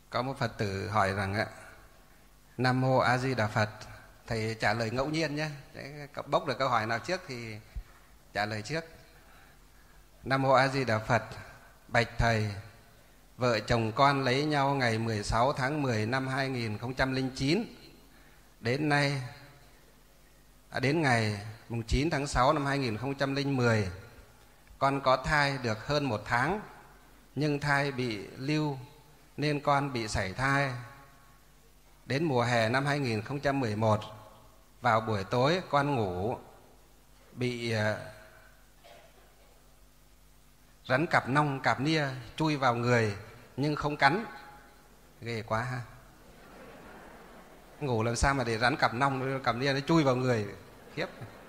Có một Phật tử hỏi rằng ạ, Nam Mô A Di Đà Phật. Thầy trả lời ngẫu nhiên nhé, bốc được câu hỏi nào trước thì trả lời trước. Nam Mô A Di Đà Phật. Bạch Thầy, vợ chồng con lấy nhau ngày 16 tháng 10 năm 2009. Đến nay, đến ngày 9 tháng 6 năm 2010, con có thai được hơn 1 tháng, nhưng thai bị lưu nên con bị sảy thai. Đến mùa hè năm 2011, vào buổi tối con ngủ bị rắn cặp nong cặp nia chui vào người nhưng không cắn. Ghê quá ha. Ngủ làm sao mà để rắn cặp nong cặp nia nó chui vào người, khiếp.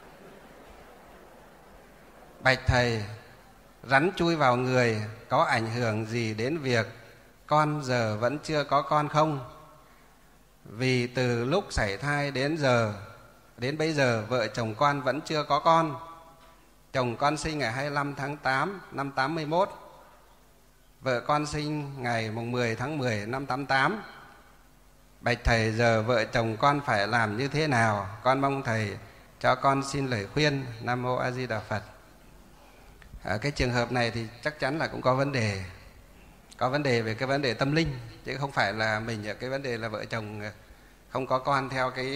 Bạch Thầy, rắn chui vào người có ảnh hưởng gì đến việc con giờ vẫn chưa có con không? Vì từ lúc sảy thai đến bây giờ vợ chồng con vẫn chưa có con. Chồng con sinh ngày 25 tháng 8 năm 81, vợ con sinh ngày 10 tháng 10 năm 88. Bạch Thầy, giờ vợ chồng con phải làm như thế nào? Con mong Thầy cho con xin lời khuyên. Nam Mô A Di Đà Phật. Cái trường hợp này thì chắc chắn là cũng có vấn đề. Có vấn đề về cái vấn đề tâm linh, chứ không phải là mình ở cái vấn đề là vợ chồng không có con theo cái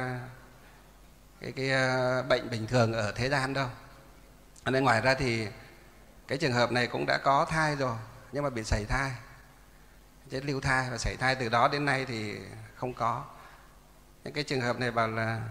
bệnh bình thường ở thế gian đâu. Nên ngoài ra thì cái trường hợp này cũng đã có thai rồi, nhưng mà bị sảy thai, chết lưu thai và sảy thai, từ đó đến nay thì không có. Những cái trường hợp này bảo là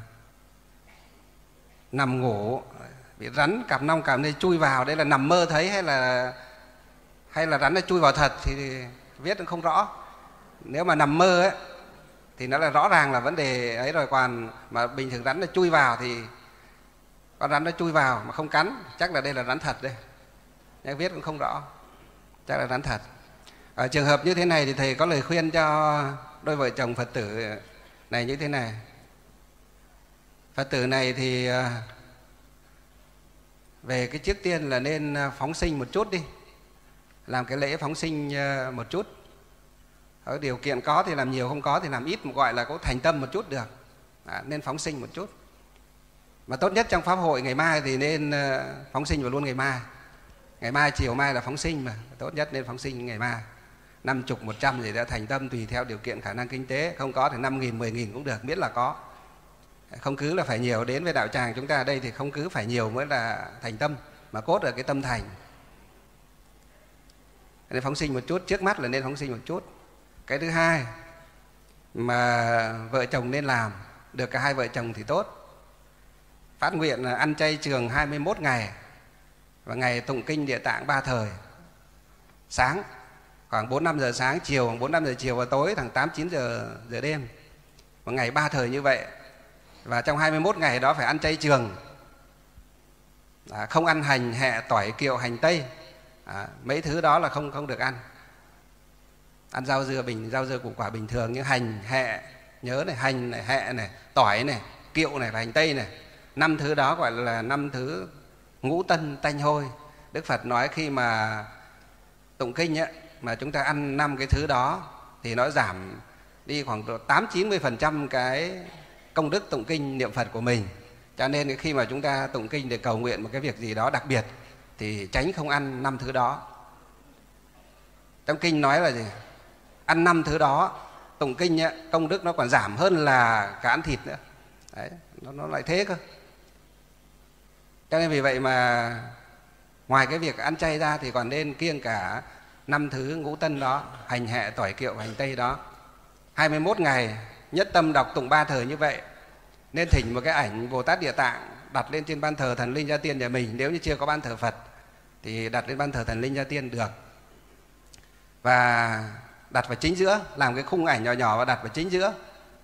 nằm ngủ bị rắn cặp nong cặp nia chui vào, đây là nằm mơ thấy hay là rắn nó chui vào thật thì viết không rõ. Nếu mà nằm mơ ấy thì nó là rõ ràng là vấn đề ấy rồi, còn mà bình thường rắn nó chui vào thì con rắn nó chui vào mà không cắn, chắc là đây là rắn thật đây. Nhưng viết cũng không rõ, chắc là rắn thật. Ở trường hợp như thế này thì Thầy có lời khuyên cho đôi vợ chồng Phật tử này như thế này. Phật tử này thì về cái trước tiên là nên phóng sinh một chút đi, làm cái lễ phóng sinh một chút. Ở điều kiện có thì làm nhiều, không có thì làm ít, gọi là có thành tâm một chút được. Nên phóng sinh một chút. Mà tốt nhất trong Pháp hội ngày mai thì nên phóng sinh vào luôn ngày mai. Ngày mai, chiều mai là phóng sinh mà. Tốt nhất nên phóng sinh ngày mai. 50, 100 gì đó thành tâm tùy theo điều kiện khả năng kinh tế. Không có thì 5.000, 10.000 cũng được, miễn là có. Không cứ là phải nhiều. Đến với đạo tràng chúng ta ở đây thì không cứ phải nhiều mới là thành tâm, mà cốt ở cái tâm thành. Nên phóng sinh một chút, trước mắt là nên phóng sinh một chút. Cái thứ hai mà vợ chồng nên làm, được cả hai vợ chồng thì tốt. Phát nguyện là ăn chay trường 21 ngày và ngày tụng kinh Địa Tạng 3 thời. Sáng khoảng 4-5 giờ sáng, chiều khoảng 4-5 giờ chiều và tối khoảng 8-9 giờ đêm. Một ngày 3 thời như vậy. Và trong 21 ngày đó phải ăn chay trường. Không ăn hành, hẹ, tỏi, kiệu, hành tây. Mấy thứ đó là không được ăn. Ăn rau dưa củ quả bình thường, như hành, hẹ, nhớ này, hành này, hẹ này, tỏi này, kiệu này và hành tây này. 5 thứ đó gọi là 5 thứ ngũ tân tanh hôi. Đức Phật nói khi mà tụng kinh ấy, mà chúng ta ăn 5 cái thứ đó thì nó giảm đi khoảng 8-90% cái công đức tụng kinh niệm Phật của mình. Cho nên khi mà chúng ta tụng kinh để cầu nguyện một cái việc gì đó đặc biệt thì tránh không ăn 5 thứ đó. Trong kinh nói là gì? Ăn 5 thứ đó, tụng kinh ấy, công đức nó còn giảm hơn là cả ăn thịt nữa. Đấy, nó lại thế cơ. Cho nên vì vậy mà ngoài cái việc ăn chay ra thì còn nên kiêng cả 5 thứ ngũ tân đó, hành, hẹ, tỏi, kiệu, hành tây đó. 21 ngày nhất tâm đọc tụng 3 thời như vậy. Nên thỉnh một cái ảnh Bồ Tát Địa Tạng đặt lên trên ban thờ thần linh Gia Tiên nhà mình. Nếu như chưa có ban thờ Phật thì đặt lên ban thờ thần linh Gia Tiên được. Và đặt vào chính giữa, làm cái khung ảnh nhỏ nhỏ và đặt vào chính giữa.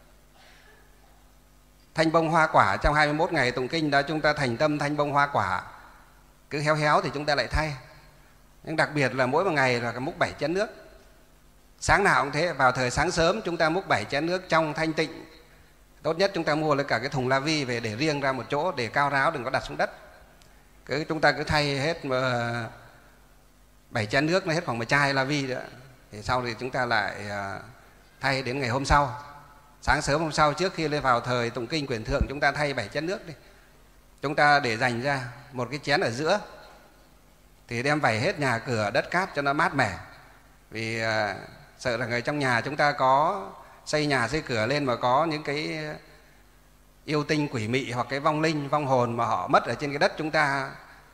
Thanh bông hoa quả, trong 21 ngày tụng kinh đó chúng ta thành tâm thanh bông hoa quả. Cứ héo héo thì chúng ta lại thay. Nhưng đặc biệt là mỗi một ngày là múc 7 chén nước. Sáng nào cũng thế, vào thời sáng sớm chúng ta múc 7 chén nước trong thanh tịnh. Tốt nhất chúng ta mua lấy cả cái thùng la vi về để riêng ra một chỗ, để cao ráo, đừng có đặt xuống đất. Chúng ta cứ thay hết 7 chén nước, nó hết khoảng một chai la vi nữa. Thì sau thì chúng ta lại thay đến ngày hôm sau. Sáng sớm hôm sau trước khi lên vào thời tụng kinh quyển thượng, chúng ta thay 7 chén nước đi. Chúng ta để dành ra một cái chén ở giữa, thì đem vẩy hết nhà cửa đất cát cho nó mát mẻ. Vì sợ là người trong nhà chúng ta có xây nhà xây cửa lên mà có những cái yêu tinh quỷ mị hoặc cái vong linh vong hồn mà họ mất ở trên cái đất chúng ta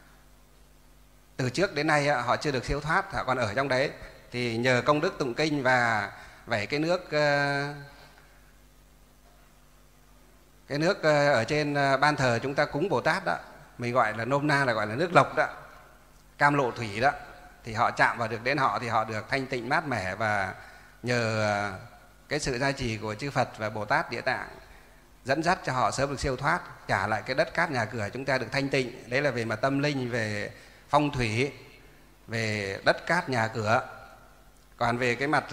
từ trước đến nay, họ chưa được siêu thoát, họ còn ở trong đấy, thì nhờ công đức tụng kinh và vẩy cái nước ở trên ban thờ chúng ta cúng Bồ Tát đó, mình gọi là nôm na là gọi là nước lộc đó, cam lộ thủy đó, thì họ chạm vào được đến họ thì họ được thanh tịnh mát mẻ, và nhờ cái sự gia trì của chư Phật và Bồ Tát Địa Tạng dẫn dắt cho họ sớm được siêu thoát, trả lại cái đất cát nhà cửa chúng ta được thanh tịnh. Đấy là về mặt tâm linh, về phong thủy, về đất cát nhà cửa. Còn về cái mặt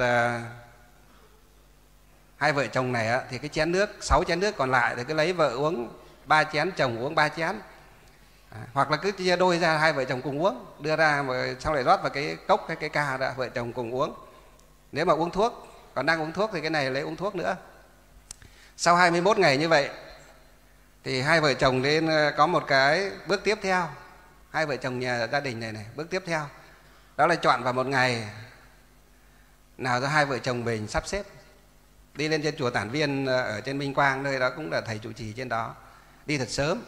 hai vợ chồng này thì cái chén nước, 6 chén nước còn lại thì cứ lấy vợ uống 3 chén, chồng uống 3 chén, hoặc là cứ chia đôi ra, hai vợ chồng cùng uống, đưa ra mà xong lại rót vào cái cốc hay cái ca đó, vợ chồng cùng uống. Nếu mà uống thuốc, còn đang uống thuốc thì cái này lấy uống thuốc nữa. Sau 21 ngày như vậy thì hai vợ chồng nên có một cái bước tiếp theo. Hai vợ chồng nhà gia đình này bước tiếp theo đó là chọn vào một ngày nào cho hai vợ chồng mình sắp xếp đi lên trên chùa Tản Viên ở trên Minh Quang, nơi đó cũng là thầy trụ trì trên đó. Đi thật sớm,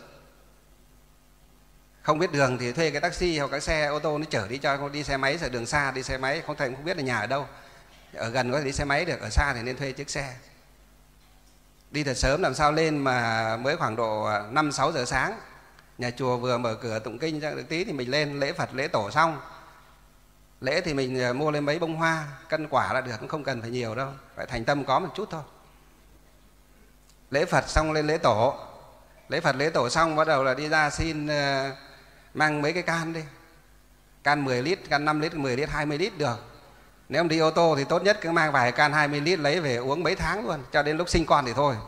không biết đường thì thuê cái taxi hoặc cái xe ô tô nó chở đi, cho không đi xe máy, sợ đường xa đi xe máy không, thầy cũng không biết là nhà ở đâu, ở gần có thể đi xe máy được, ở xa thì nên thuê chiếc xe. Đi thật sớm làm sao lên mà mới khoảng độ 5-6 giờ sáng, nhà chùa vừa mở cửa tụng kinh ra được tí thì mình lên lễ Phật lễ tổ xong. Lễ thì mình mua lên mấy bông hoa, cân quả là được, cũng không cần phải nhiều đâu, phải thành tâm có một chút thôi. Lễ Phật xong lên lễ tổ. Lễ Phật lễ tổ xong bắt đầu là đi ra xin mang mấy cái can đi. Can 10 lít, can 5 lít, 10 lít, 20 lít được. Nếu mà đi ô tô thì tốt nhất cứ mang vài can 20 lít lấy về uống mấy tháng luôn, cho đến lúc sinh con thì thôi.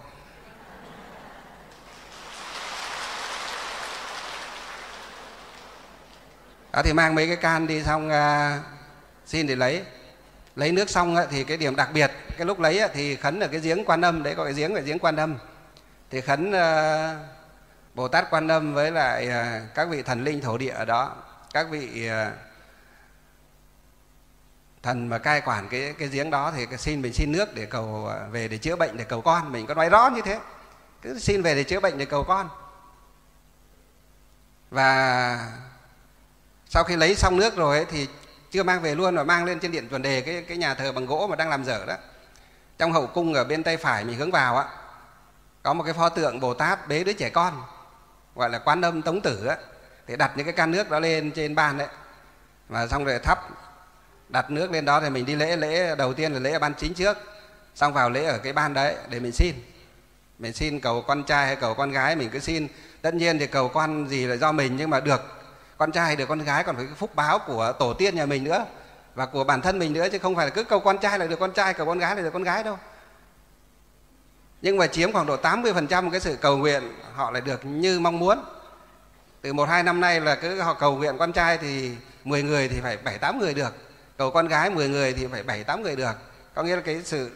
Đó thì mang mấy cái can đi xong xin để lấy nước xong thì cái điểm đặc biệt cái lúc lấy thì khấn ở cái giếng Quan Âm đấy, có cái giếng là giếng Quan Âm, thì khấn Bồ Tát Quan Âm với lại các vị thần linh thổ địa ở đó, các vị thần mà cai quản cái giếng đó, thì mình xin nước để cầu về để chữa bệnh, để cầu con. Mình có nói rõ như thế, cứ xin về để chữa bệnh, để cầu con. Và sau khi lấy xong nước rồi ấy, thì chưa mang về luôn mà mang lên trên điện Chuẩn Đề, cái nhà thờ bằng gỗ mà đang làm dở đó. Trong hậu cung ở bên tay phải mình hướng vào có một cái pho tượng Bồ Tát bế đứa trẻ con, gọi là Quan Âm Tống Tử á. Thì đặt những cái can nước đó lên trên ban đấy, và xong rồi đặt nước lên đó. Thì mình đi lễ đầu tiên là lễ ở ban chính trước, xong vào lễ ở cái ban đấy để mình xin cầu con trai hay cầu con gái mình cứ xin. Tất nhiên thì cầu con gì là do mình, nhưng mà được con trai được con gái còn phải cái phúc báo của tổ tiên nhà mình nữa và của bản thân mình nữa, chứ không phải là cứ cầu con trai là được con trai, cầu con gái là được con gái đâu. Nhưng mà chiếm khoảng độ 80% cái sự cầu nguyện họ lại được như mong muốn. Từ 1-2 năm nay là cứ họ cầu nguyện con trai thì 10 người thì phải 7-8 người được, cầu con gái 10 người thì phải 7-8 người được. Có nghĩa là cái sự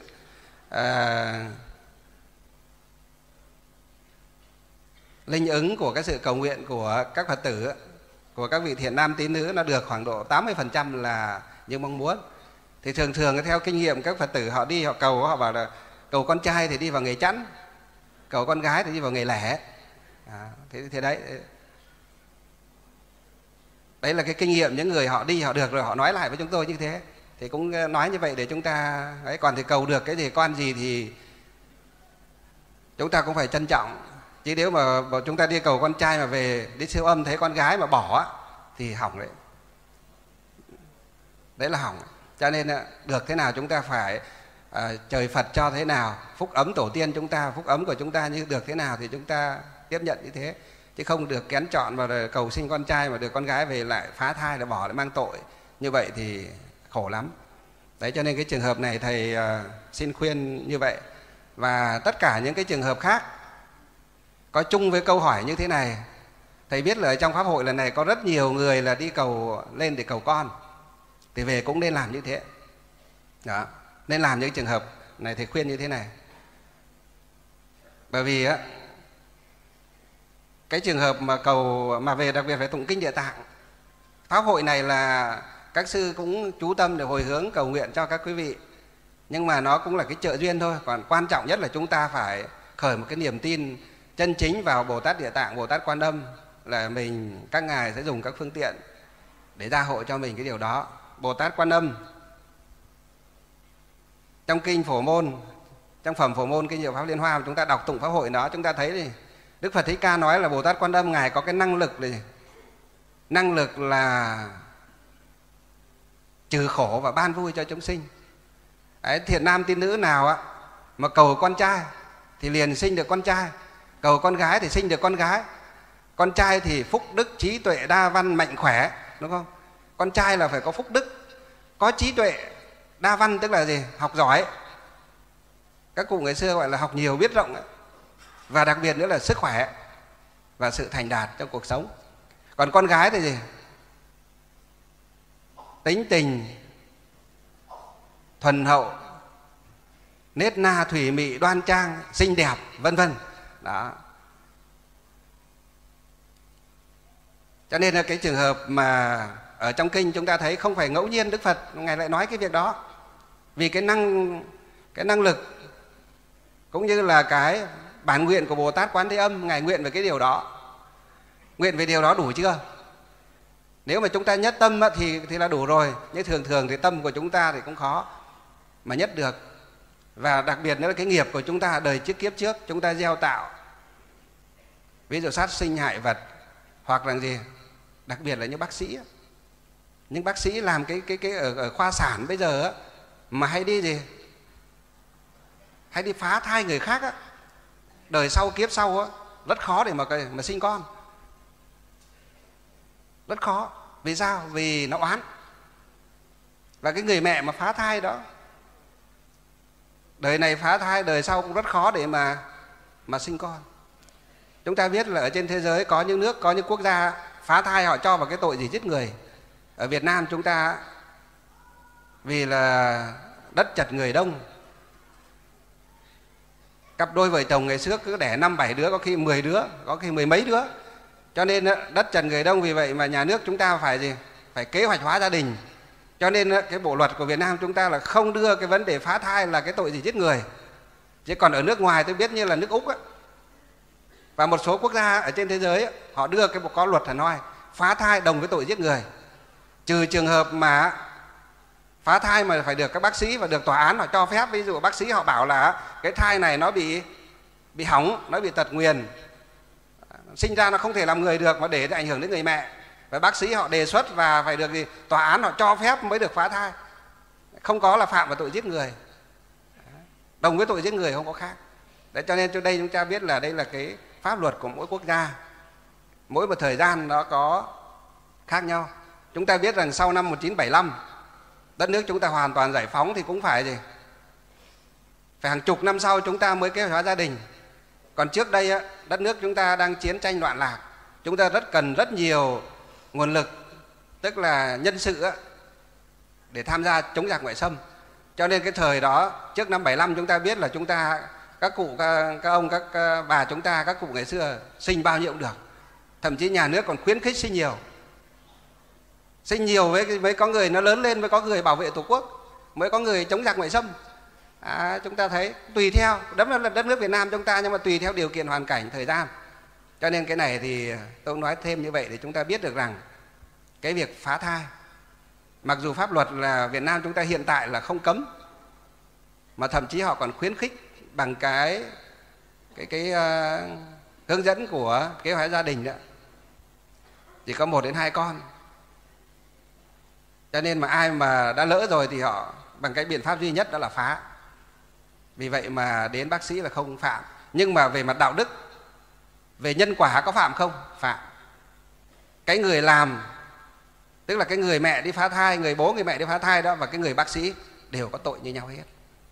linh ứng của cái sự cầu nguyện của các Phật tử, của các vị thiện nam tín nữ nó được khoảng độ 80% là như mong muốn. Thì thường theo kinh nghiệm các Phật tử họ đi họ cầu, họ bảo là cầu con trai thì đi vào ngày chẵn, cầu con gái thì đi vào ngày lẻ. Thế đấy là cái kinh nghiệm những người họ đi họ được rồi họ nói lại với chúng tôi như thế. Thì cũng nói như vậy để chúng ta đấy. Còn thì cầu được cái gì con gì thì chúng ta cũng phải trân trọng. Chứ nếu mà chúng ta đi cầu con trai mà về đi siêu âm thấy con gái mà bỏ thì hỏng đấy. Đấy là hỏng. Cho nên được thế nào chúng ta phải trời Phật cho thế nào, phúc ấm tổ tiên chúng ta, phúc ấm của chúng ta như được thế nào thì chúng ta tiếp nhận như thế. Chứ không được kén chọn và cầu sinh con trai mà được con gái về lại phá thai là bỏ lại mang tội. Như vậy thì khổ lắm. Đấy, cho nên cái trường hợp này thầy xin khuyên như vậy. Và tất cả những cái trường hợp khác có chung với câu hỏi như thế này. Thầy biết là trong Pháp hội lần này có rất nhiều người là đi cầu lên để cầu con, thì về cũng nên làm như thế. Đó, nên làm những trường hợp này thầy khuyên như thế này. Bởi vì á, cái trường hợp mà cầu mà về đặc biệt phải tụng kinh Địa Tạng, pháp hội này là các sư cũng chú tâm để hồi hướng cầu nguyện cho các quý vị, nhưng mà nó cũng là cái trợ duyên thôi. Còn quan trọng nhất là chúng ta phải khởi một cái niềm tin chân chính vào Bồ Tát Địa Tạng, Bồ Tát Quan Âm, là mình, các ngài sẽ dùng các phương tiện để gia hộ cho mình cái điều đó. Bồ Tát Quan Âm trong kinh Phổ Môn, trong phẩm Phổ Môn kinh Diệu Pháp Liên Hoa, chúng ta đọc tụng pháp hội đó, chúng ta thấy thì Đức Phật Thích Ca nói là Bồ Tát Quan Âm ngài có cái năng lực này, năng lực là trừ khổ và ban vui cho chúng sinh. Đấy, thiện nam tín nữ nào á mà cầu con trai thì liền sinh được con trai, cầu con gái thì sinh được con gái. Con trai thì phúc đức trí tuệ đa văn mạnh khỏe, đúng không? Con trai là phải có phúc đức, có trí tuệ, đa văn tức là gì? Học giỏi. Các cụ ngày xưa gọi là học nhiều biết rộng ấy. Và đặc biệt nữa là sức khỏe và sự thành đạt trong cuộc sống. Còn con gái thì gì? Tính tình thuần hậu, nết na thủy mị đoan trang, xinh đẹp, vân vân. Đó. Cho nên là cái trường hợp mà ở trong kinh chúng ta thấy không phải ngẫu nhiên Đức Phật ngài lại nói cái việc đó. Vì cái năng lực cũng như là cái bản nguyện của Bồ Tát Quán Thế Âm, ngài nguyện về cái điều đó. Nguyện về điều đó đủ chưa? Nếu mà chúng ta nhất tâm thì là đủ rồi. Nhưng thường thì tâm của chúng ta thì cũng khó mà nhất được. Và đặc biệt nữa là cái nghiệp của chúng ta đời trước kiếp trước chúng ta gieo tạo, ví dụ sát sinh hại vật, hoặc là gì, đặc biệt là những bác sĩ. Những bác sĩ làm cái ở khoa sản bây giờ mà hay đi gì, hay đi phá thai người khác á, đời sau kiếp sau á, rất khó để mà sinh con, rất khó. Vì sao? Vì nó oán. Và cái người mẹ mà phá thai đó, đời này phá thai, đời sau cũng rất khó để mà sinh con. Chúng ta biết là ở trên thế giới có những nước, có những quốc gia phá thai họ cho vào cái tội gì giết người. Ở Việt Nam chúng ta vì là đất chật người đông, cặp đôi vợ chồng ngày xưa cứ đẻ 5-7 đứa, có khi 10 đứa, có khi mười mấy đứa. Cho nên đất chật người đông, vì vậy mà nhà nước chúng ta phải gì? Phải kế hoạch hóa gia đình. Cho nên cái bộ luật của Việt Nam chúng ta là không đưa cái vấn đề phá thai là cái tội gì giết người. Chứ còn ở nước ngoài tôi biết như là nước Úc á, và một số quốc gia ở trên thế giới họ đưa có luật là nói phá thai đồng với tội giết người, trừ trường hợp mà phá thai mà phải được các bác sĩ và được tòa án họ cho phép. Ví dụ bác sĩ họ bảo là cái thai này nó bị hỏng, nó bị tật nguyền, sinh ra nó không thể làm người được mà để ảnh hưởng đến người mẹ, và bác sĩ họ đề xuất và phải được gì, tòa án họ cho phép mới được phá thai, không có là phạm vào tội giết người, đồng với tội giết người, không có khác. Đấy, cho nên cho đây chúng ta biết là đây là cái pháp luật của mỗi quốc gia, mỗi một thời gian nó có khác nhau. Chúng ta biết rằng sau năm 1975 đất nước chúng ta hoàn toàn giải phóng thì cũng phải gì, phải hàng chục năm sau chúng ta mới kế hoạch hóa gia đình. Còn trước đây đất nước chúng ta đang chiến tranh loạn lạc, chúng ta cần rất nhiều nguồn lực, tức là nhân sự để tham gia chống giặc ngoại xâm. Cho nên cái thời đó trước năm 75 chúng ta biết là chúng ta, các cụ, các ông, các bà chúng ta, các cụ ngày xưa sinh bao nhiêu cũng được. Thậm chí nhà nước còn khuyến khích sinh nhiều. Sinh nhiều mới có người nó lớn lên, mới có người bảo vệ Tổ quốc, mới có người chống giặc ngoại xâm. Chúng ta thấy tùy theo, đó là đất nước Việt Nam chúng ta, nhưng mà tùy theo điều kiện hoàn cảnh, thời gian. Cho nên cái này thì tôi nói thêm như vậy để chúng ta biết được rằng cái việc phá thai, mặc dù pháp luật là Việt Nam chúng ta hiện tại là không cấm, mà thậm chí họ còn khuyến khích bằng cái hướng dẫn của kế hoạch gia đình đó, chỉ có 1 đến 2 con. Cho nên mà ai mà đã lỡ rồi thì họ bằng cái biện pháp duy nhất đó là phá. Vì vậy mà đến bác sĩ là không phạm. Nhưng mà về mặt đạo đức, về nhân quả có phạm không? Phạm. Cái người làm, tức là cái người mẹ đi phá thai, người bố người mẹ đi phá thai đó, và cái người bác sĩ đều có tội như nhau hết,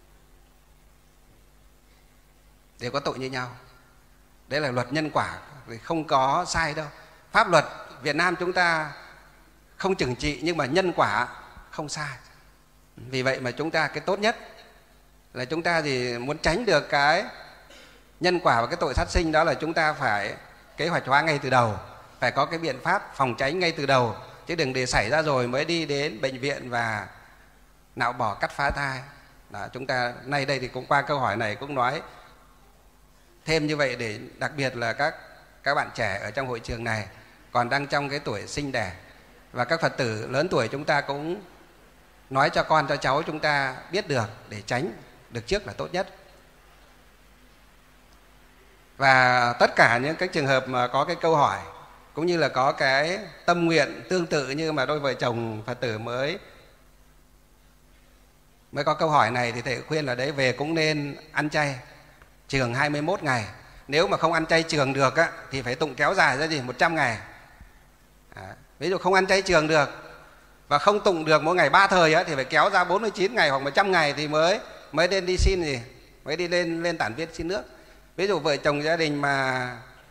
đều có tội như nhau. Đấy là luật nhân quả, không có sai đâu. Pháp luật Việt Nam chúng ta không trừng trị, nhưng mà nhân quả không sai. Vì vậy mà chúng ta cái tốt nhất là chúng ta thì muốn tránh được cái nhân quả và cái tội sát sinh, đó là chúng ta phải kế hoạch hóa ngay từ đầu, phải có cái biện pháp phòng tránh ngay từ đầu, chứ đừng để xảy ra rồi mới đi đến bệnh viện và nạo bỏ cắt phá thai. Đó, chúng ta nay đây thì cũng qua câu hỏi này cũng nói thêm như vậy, để đặc biệt là các bạn trẻ ở trong hội trường này còn đang trong cái tuổi sinh đẻ, và các Phật tử lớn tuổi chúng ta cũng nói cho con cho cháu chúng ta biết được để tránh được trước là tốt nhất. Và tất cả những cái trường hợp mà có cái câu hỏi cũng như là có cái tâm nguyện tương tự như mà đôi vợ chồng Phật tử mới có câu hỏi này, thì thầy khuyên là đấy về cũng nên ăn chay chường 21 ngày. Nếu mà không ăn chay chường được á, thì phải tụng kéo dài ra 100 ngày. Ví dụ không ăn chay chường được và không tụng được mỗi ngày 3 thời á, thì phải kéo ra 49 ngày hoặc 100 ngày thì mới nên đi xin gì, mới đi lên tản viên xin nước. Ví dụ vợ chồng gia đình mà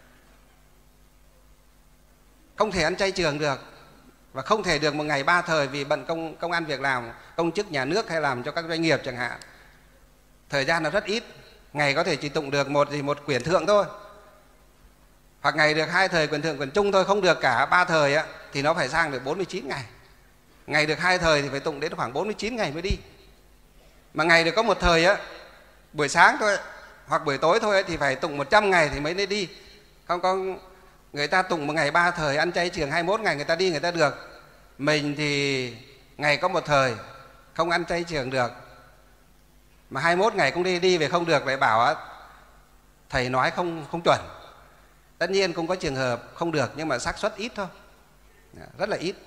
không thể ăn chay chường được và không thể được một ngày 3 thời vì bận công ăn việc làm, công chức nhà nước hay làm cho các doanh nghiệp chẳng hạn, thời gian nó rất ít, ngày có thể chỉ tụng được một quyển thượng thôi, hoặc ngày được 2 thời quyển thượng quyển trung thôi, không được cả 3 thời á, thì nó phải sang được 49 ngày. Ngày được 2 thời thì phải tụng đến khoảng 49 ngày mới đi. Mà ngày được có 1 thời á, buổi sáng thôi hoặc buổi tối thôi thì phải tụng 100 ngày thì mới nên đi. Không có người ta tụng một ngày 3 thời, ăn chay chường 21 ngày người ta đi người ta được. Mình thì ngày có 1 thời, không ăn chay chường được, mà 21 ngày cũng đi về không được, lại bảo thầy nói không chuẩn. Tất nhiên cũng có trường hợp không được, nhưng mà xác suất ít thôi, rất là ít.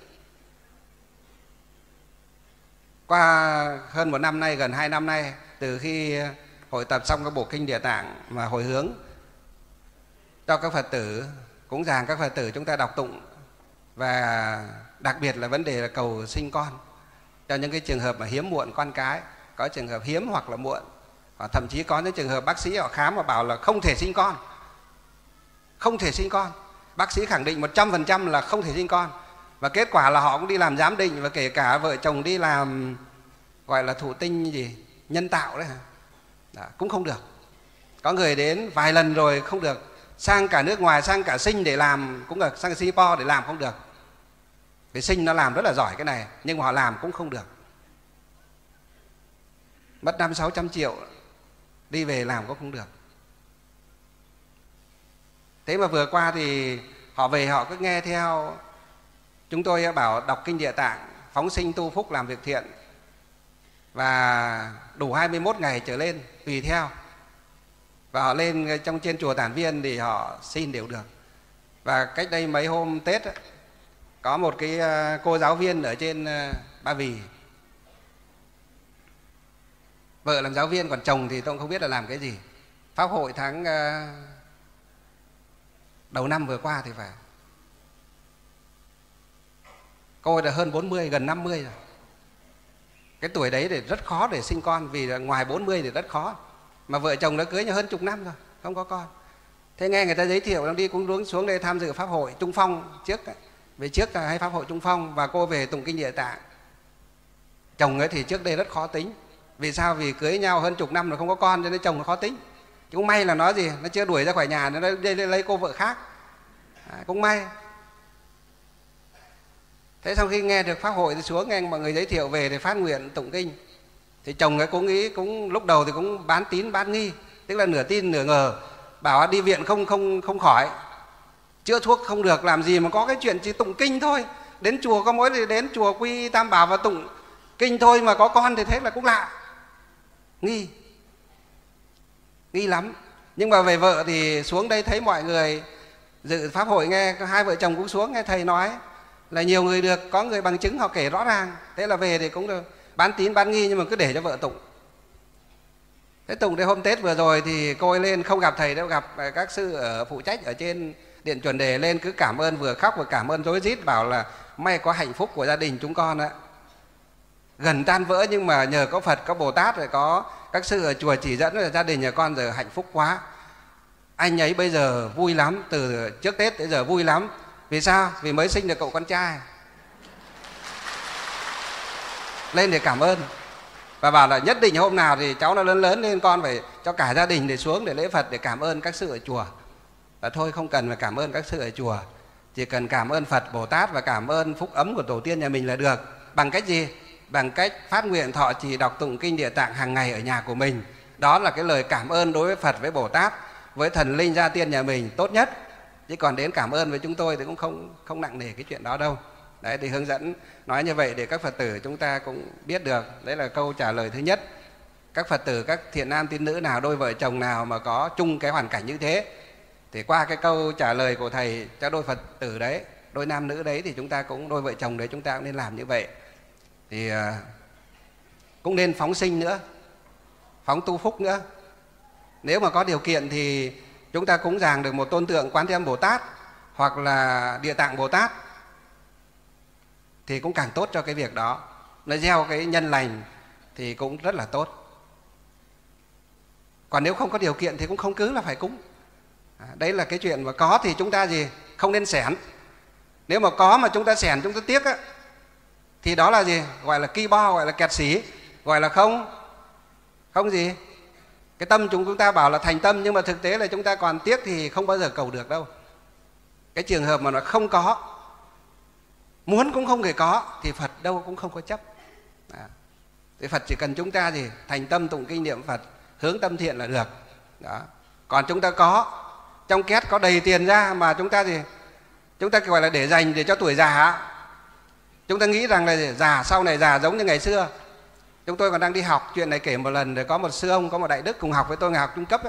Qua hơn 1 năm nay, gần 2 năm nay, từ khi hội tập xong cái bộ kinh Địa Tạng mà hồi hướng cho các Phật tử, cúng dường các Phật tử chúng ta đọc tụng, và đặc biệt là vấn đề là cầu sinh con cho những cái trường hợp mà hiếm muộn con cái, có trường hợp hiếm hoặc là muộn, và thậm chí có những trường hợp bác sĩ họ khám và bảo là không thể sinh con, không thể sinh con, bác sĩ khẳng định 100% là không thể sinh con, và kết quả là họ cũng đi làm giám định, và kể cả vợ chồng đi làm gọi là thụ tinh nhân tạo đấy, cũng không được. Có người đến vài lần rồi không được, sang cả nước ngoài, sang cả Sinh để làm, cũng là sang Singapore để làm không được. Cái Sinh nó làm rất là giỏi cái này, nhưng mà họ làm cũng không được, mất 500-600 triệu đi về làm cũng không được. Thế mà vừa qua thì họ về họ cứ nghe theo chúng tôi bảo đọc kinh Địa Tạng, phóng sinh tu phúc làm việc thiện, và đủ 21 ngày trở lên tùy theo, và họ lên trong trên chùa Tản Viên thì họ xin đều được. Và cách đây mấy hôm Tết ấy, có một cái cô giáo viên ở trên Ba Vì, vợ làm giáo viên còn chồng thì tôi cũng không biết là làm cái gì. Pháp hội tháng đầu năm vừa qua thì phải, cô ấy đã hơn 40, gần 50 rồi. Cái tuổi đấy thì rất khó để sinh con, vì là ngoài 40 thì rất khó. Mà vợ chồng đã cưới nhau hơn chục năm rồi, không có con. Thế nghe người ta giới thiệu, đang đi cũng xuống đây tham dự Pháp hội Trung Phong trước, về trước là hay Pháp hội Trung Phong, và cô về tụng kinh Địa Tạng. Chồng ấy thì trước đây rất khó tính. Vì sao? Vì cưới nhau hơn chục năm rồi không có con, cho nên chồng nó khó tính. Chứ cũng may là nó nó chưa đuổi ra khỏi nhà, nó lấy cô vợ khác. Cũng may. Thế sau khi nghe được Pháp hội thì xuống nghe mọi người giới thiệu về để phát nguyện tụng kinh, thì chồng ấy cũng nghĩ, cũng lúc đầu thì cũng bán tín bán nghi, tức là nửa tin nửa ngờ, bảo đi viện không khỏi, chữa thuốc không được, làm gì mà có cái chuyện chỉ tụng kinh thôi, đến chùa có mỗi thì đến chùa quy Tam Bảo và tụng kinh thôi mà có con, thì thế là cũng lạ, nghi lắm. Nhưng mà về vợ thì xuống đây thấy mọi người dự Pháp hội, nghe hai vợ chồng cũng xuống nghe thầy nói là nhiều người được, có người bằng chứng họ kể rõ ràng, thế là về thì cũng được bán tín bán nghi, nhưng mà cứ để cho vợ tụng. Thế tụng đến hôm Tết vừa rồi thì cô ấy lên, không gặp thầy đâu, gặp các sư ở phụ trách ở trên điện chuẩn đề, lên cứ cảm ơn, vừa khóc vừa cảm ơn rối rít, bảo là may có hạnh phúc của gia đình chúng con ạ, gần tan vỡ nhưng mà nhờ có Phật, có Bồ Tát, rồi có các sư ở chùa chỉ dẫn, là gia đình nhà con giờ hạnh phúc quá. Anh ấy bây giờ vui lắm, từ trước Tết tới giờ vui lắm. Vì sao? Vì mới sinh được cậu con trai. Lên để cảm ơn. và bảo là nhất định hôm nào thì cháu nó lớn lớn lên con phải cho cả gia đình để xuống để lễ Phật để cảm ơn các sự ở chùa. Và thôi không cần phải cảm ơn các sự ở chùa, chỉ cần cảm ơn Phật Bồ Tát và cảm ơn phúc ấm của tổ tiên nhà mình là được. Bằng cách gì? Bằng cách phát nguyện thọ trì đọc tụng kinh Địa Tạng hàng ngày ở nhà của mình. Đó là cái lời cảm ơn đối với Phật, với Bồ Tát, với thần linh gia tiên nhà mình tốt nhất. Chứ còn đến cảm ơn với chúng tôi thì cũng không nặng nề cái chuyện đó đâu. Đấy, thì hướng dẫn nói như vậy để các Phật tử chúng ta cũng biết được. Đấy là câu trả lời thứ nhất. Các Phật tử, các thiện nam tín nữ nào, đôi vợ chồng nào mà có chung cái hoàn cảnh như thế, thì qua cái câu trả lời của thầy cho đôi Phật tử đấy, đôi nam nữ đấy, thì chúng ta cũng, đôi vợ chồng đấy chúng ta cũng nên làm như vậy. Thì cũng nên phóng sinh nữa, phóng tu phúc nữa. Nếu mà có điều kiện thì chúng ta cúng dường được một tôn tượng Quán Thế Âm Bồ Tát hoặc là Địa Tạng Bồ Tát thì cũng càng tốt cho cái việc đó. Nó gieo cái nhân lành thì cũng rất là tốt. Còn nếu không có điều kiện thì cũng không cứ là phải cúng. Đấy là cái chuyện mà có thì chúng ta gì? Không nên xẻn. Nếu mà có mà chúng ta xẻn, chúng ta tiếc á, thì đó là gì? Gọi là ki bo, gọi là kẹt xỉ, gọi là không gì? Cái tâm chúng ta bảo là thành tâm, nhưng mà thực tế là chúng ta còn tiếc thì không bao giờ cầu được đâu. Cái trường hợp mà nó không có, muốn cũng không thể có, thì Phật đâu cũng không có chấp. Thì Phật chỉ cần chúng ta gì? Thành tâm tụng kinh niệm Phật, hướng tâm thiện là được. Đó. Còn chúng ta có, trong két có đầy tiền ra mà chúng ta gì? Chúng ta gọi là để dành để cho tuổi già. Chúng ta nghĩ rằng là già, sau này già giống như ngày xưa. Chúng tôi còn đang đi học, chuyện này kể một lần, rồi có một sư ông, có một đại đức cùng học với tôi ngày học trung cấp ấy.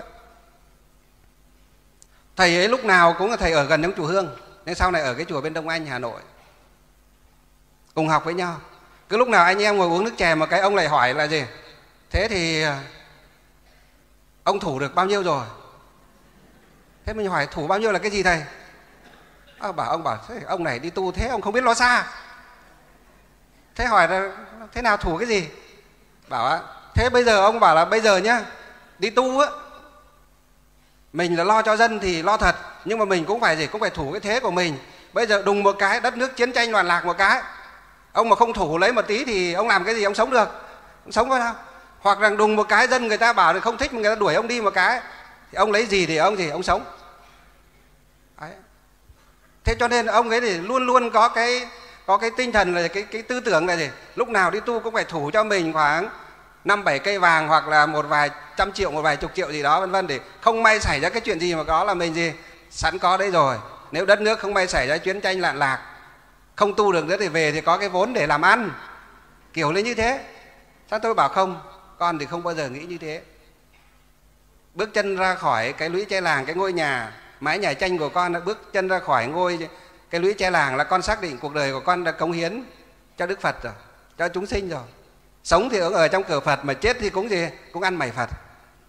Thầy ấy lúc nào cũng là thầy ở gần trong chùa Hương, nhưng sau này ở cái chùa bên Đông Anh, Hà Nội. Cùng học với nhau. Cứ lúc nào anh em ngồi uống nước chè mà cái ông lại hỏi là gì? Thế thì ông thủ được bao nhiêu rồi? Thế mình hỏi thủ bao nhiêu là cái gì thầy? Ông bảo thế ông này đi tu thế ông không biết lo xa. Thế hỏi là thế nào thủ cái gì? Bảo thế bây giờ ông bảo là bây giờ nhá, đi tu á, mình là lo cho dân thì lo thật, nhưng mà mình cũng phải gì? Cũng phải thủ cái thế của mình. Bây giờ đùng một cái đất nước chiến tranh loạn lạc một cái, ông mà không thủ lấy một tí thì ông làm cái gì ông sống được? Ông sống có sao? Hoặc là đùng một cái dân người ta bảo là không thích, người ta đuổi ông đi một cái, thì ông lấy gì thì ông sống. Đấy. Thế cho nên ông ấy thì luôn luôn có cái tinh thần là cái tư tưởng là gì? Lúc nào đi tu cũng phải thủ cho mình khoảng 5-7 cây vàng, hoặc là một vài trăm triệu, một vài chục triệu gì đó vân vân, để không may xảy ra cái chuyện gì mà có là mình gì sẵn có đấy rồi. Nếu đất nước không may xảy ra chiến tranh loạn lạc, không tu được nữa thì về thì có cái vốn để làm ăn, kiểu lên như thế. Sao tôi bảo không, con thì không bao giờ nghĩ như thế. Bước chân ra khỏi cái lũy tre làng, cái ngôi nhà mái nhà tranh của con, bước chân ra khỏi cái lũy tre làng là con xác định cuộc đời của con đã cống hiến cho Đức Phật rồi, cho chúng sinh rồi. Sống thì ở trong cửa Phật, mà chết thì cũng gì? Cũng ăn mày Phật.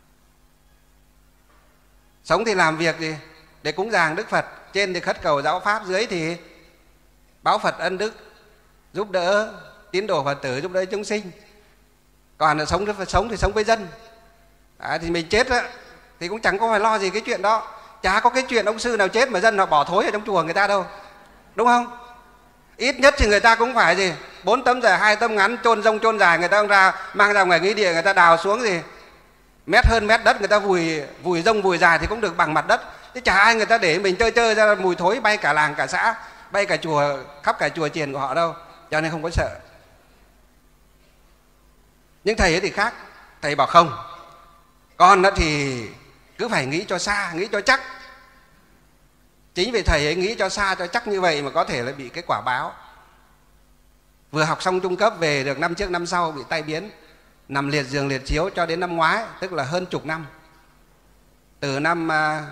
Sống thì làm việc gì? Để cúng dường Đức Phật, trên thì khất cầu giáo pháp, dưới thì báo Phật ân đức, giúp đỡ tín đồ Phật tử, giúp đỡ chúng sinh. Còn là sống thì sống với dân. Thì mình chết á, thì cũng chẳng có phải lo gì cái chuyện đó. Chả có cái chuyện ông sư nào chết mà dân họ bỏ thối ở trong chùa người ta đâu, đúng không? Ít nhất thì người ta cũng phải gì? 4 tấm dài 2 tấm ngắn, chôn rông chôn dài, người ta mang ra ngoài nghĩa địa, người ta đào xuống gì mét hơn mét đất, người ta vùi rông vùi dài thì cũng được bằng mặt đất. Chứ chả ai người ta để mình chơi ra mùi thối bay cả làng cả xã, bay cả chùa, khắp cả chùa chiền của họ đâu. Cho nên không có sợ. Nhưng thầy ấy thì khác. Thầy bảo không, con đó thì cứ phải nghĩ cho xa, nghĩ cho chắc. Chính vì thầy ấy nghĩ cho xa cho chắc như vậy mà có thể là bị cái quả báo. Vừa học xong trung cấp về được năm trước năm sau bị tai biến, nằm liệt giường liệt chiếu cho đến năm ngoái, tức là hơn chục năm. Từ năm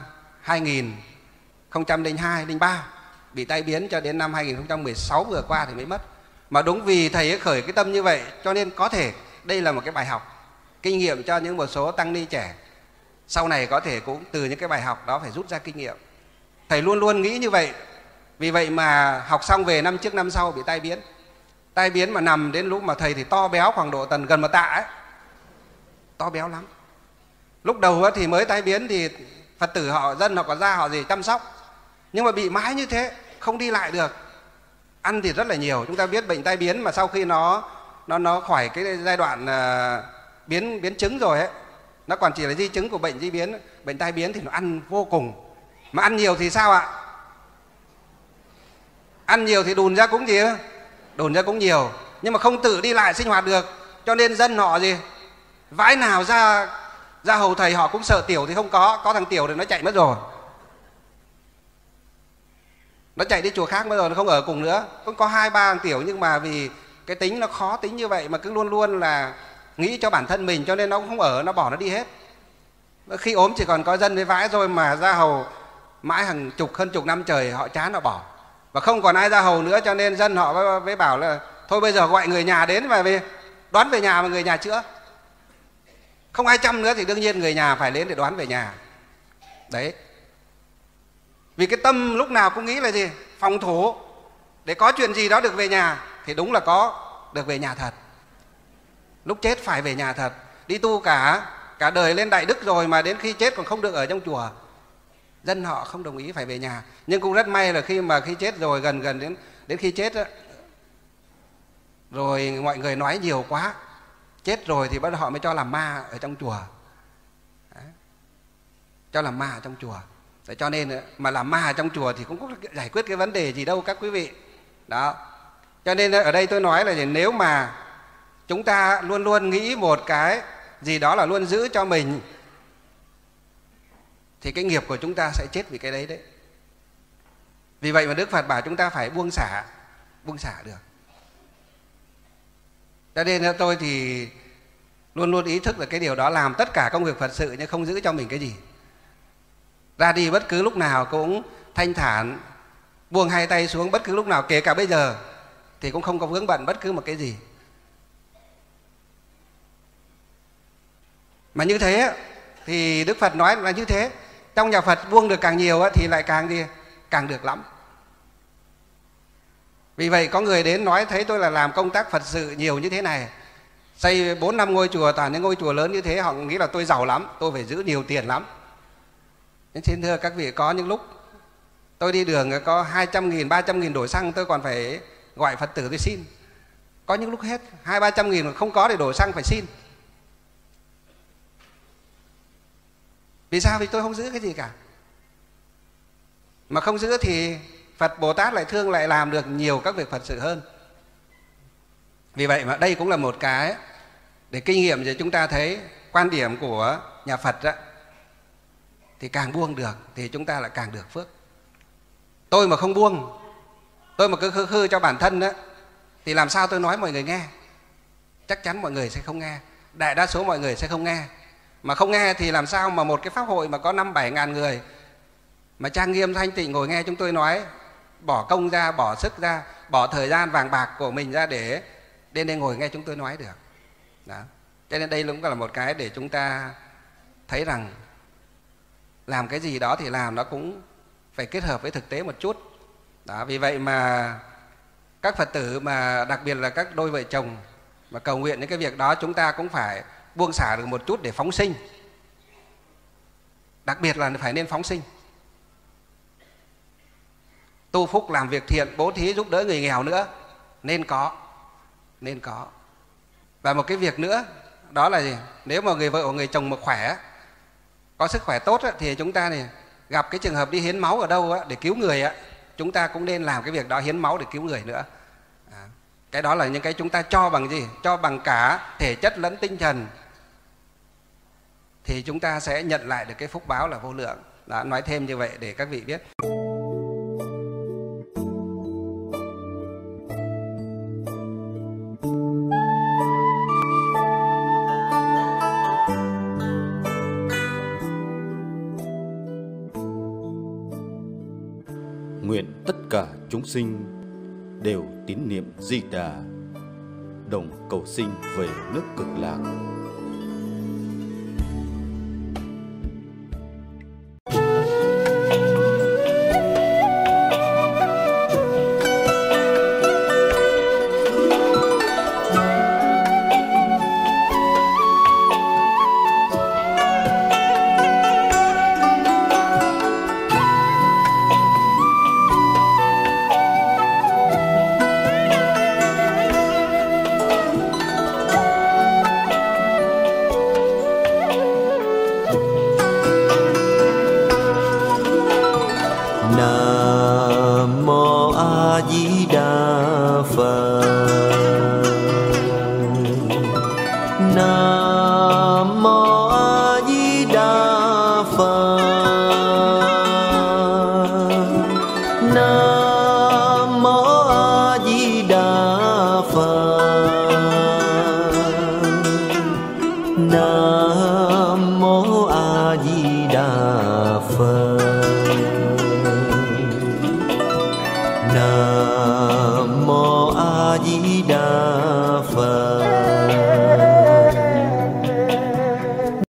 2002, 03 bị tai biến cho đến năm 2016 vừa qua thì mới mất. Mà đúng vì thầy ấy khởi cái tâm như vậy, cho nên có thể đây là một cái bài học kinh nghiệm cho những một số tăng ni trẻ sau này có thể cũng từ những cái bài học đó phải rút ra kinh nghiệm. Thầy luôn luôn nghĩ như vậy. Vì vậy mà học xong về năm trước năm sau bị tai biến. Tai biến mà nằm đến lúc mà thầy thì to béo khoảng độ tầm gần 1 tạ ấy. To béo lắm. Lúc đầu thì mới tai biến thì Phật tử họ, dân họ có ra họ gì chăm sóc. Nhưng mà bị mãi như thế, không đi lại được. Ăn thì rất là nhiều. Chúng ta biết bệnh tai biến mà sau khi nó nó khỏi cái giai đoạn biến chứng rồi ấy, nó còn chỉ là di chứng của bệnh tai biến thì nó ăn vô cùng. Mà ăn nhiều thì sao ạ? Ăn nhiều thì đùn ra cũng gì? Đùn ra cũng nhiều, nhưng mà không tự đi lại sinh hoạt được, cho nên dân họ gì? Vãi nào ra hầu thầy họ cũng sợ tiểu thì không có thằng tiểu thì nó chạy mất rồi. Nó chạy đi chùa khác mất rồi, nó không ở cùng nữa. Cũng có 2-3 thằng tiểu, nhưng mà vì cái tính nó khó tính như vậy mà cứ luôn luôn là nghĩ cho bản thân mình, cho nên nó cũng không ở, nó bỏ nó đi hết. Khi ốm chỉ còn có dân với vãi rồi, mà ra hầu mãi hơn chục năm trời họ chán họ bỏ. Và không còn ai ra hầu nữa, cho nên dân họ mới bảo là thôi bây giờ gọi người nhà đến và đoán về nhà mà người nhà chữa. Không ai chăm nữa thì đương nhiên người nhà phải đến để đoán về nhà. Đấy. Vì cái tâm lúc nào cũng nghĩ là gì? Phòng thủ, để có chuyện gì đó được về nhà. Thì đúng là có được về nhà thật. Lúc chết phải về nhà thật. Đi tu cả đời lên đại đức rồi mà đến khi chết còn không được ở trong chùa. Dân họ không đồng ý phải về nhà. Nhưng cũng rất may là khi chết rồi, gần đến khi chết đó, rồi mọi người nói nhiều quá, chết rồi thì bắt đầu họ mới cho làm ma ở trong chùa. Đấy. Cho làm ma ở trong chùa. Để cho nên mà làm ma ở trong chùa thì cũng có giải quyết cái vấn đề gì đâu các quý vị. Đó. Cho nên ở đây tôi nói là nếu mà chúng ta luôn luôn nghĩ một cái gì đó là luôn giữ cho mình, thì cái nghiệp của chúng ta sẽ chết vì cái đấy đấy. Vì vậy mà Đức Phật bảo chúng ta phải buông xả được. Cho nên tôi thì luôn luôn ý thức là cái điều đó, làm tất cả công việc Phật sự nhưng không giữ cho mình cái gì. Ra đi bất cứ lúc nào cũng thanh thản, buông hai tay xuống bất cứ lúc nào, kể cả bây giờ thì cũng không có vướng bận bất cứ một cái gì. Mà như thế thì Đức Phật nói là như thế. Trong nhà Phật buông được càng nhiều thì lại càng được lắm. Vì vậy có người đến nói thấy tôi là làm công tác Phật sự nhiều như thế này, xây 4-5 ngôi chùa, toàn những ngôi chùa lớn như thế, họ nghĩ là tôi giàu lắm, tôi phải giữ nhiều tiền lắm. Nên xin thưa các vị, có những lúc tôi đi đường có 200.000, 300.000 đổ xăng, tôi còn phải gọi Phật tử tôi xin. Có những lúc hết 200-300.000 không có để đổ xăng phải xin. Vì sao? Vì tôi không giữ cái gì cả. Mà không giữ thì Phật Bồ Tát lại thương, lại làm được nhiều các việc Phật sự hơn. Vì vậy mà đây cũng là một cái để kinh nghiệm để chúng ta thấy quan điểm của nhà Phật đó, thì càng buông được thì chúng ta lại càng được phước. Tôi mà không buông, tôi mà cứ khư cho bản thân đó, thì làm sao tôi nói mọi người nghe? Chắc chắn mọi người sẽ không nghe. Đại đa số mọi người sẽ không nghe. Mà không nghe thì làm sao mà một cái pháp hội mà có 5-7 ngàn người mà trang nghiêm thanh tịnh ngồi nghe chúng tôi nói, bỏ công ra, bỏ sức ra, bỏ thời gian vàng bạc của mình ra để đến đây ngồi nghe chúng tôi nói được. Đó. Cho nên đây cũng là một cái để chúng ta thấy rằng làm cái gì đó thì làm nó cũng phải kết hợp với thực tế một chút. Đó. Vì vậy mà các Phật tử mà đặc biệt là các đôi vợ chồng mà cầu nguyện những cái việc đó, chúng ta cũng phải buông xả được một chút để phóng sinh. Đặc biệt là phải nên phóng sinh. Tu phúc, làm việc thiện, bố thí giúp đỡ người nghèo nữa, nên có. Và một cái việc nữa đó là gì? Nếu mà người vợ hoặc người chồng mà khỏe, có sức khỏe tốt thì chúng ta này gặp cái trường hợp đi hiến máu ở đâu để cứu người, chúng ta cũng nên làm cái việc đó, hiến máu để cứu người nữa. Cái đó là những cái chúng ta cho bằng gì? Cho bằng cả thể chất lẫn tinh thần, thì chúng ta sẽ nhận lại được cái phúc báo là vô lượng. Đó, nói thêm như vậy để các vị biết. Nguyện tất cả chúng sinh đều tín niệm Di Đà, đồng cầu sinh về nước Cực Lạc. Na